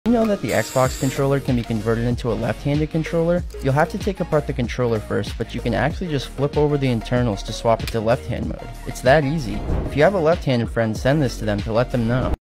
You know that the Xbox controller can be converted into a left-handed controller? You'll have to take apart the controller first, but you can actually just flip over the internals to swap it to left-hand mode. It's that easy. If you have a left-handed friend, send this to them to let them know.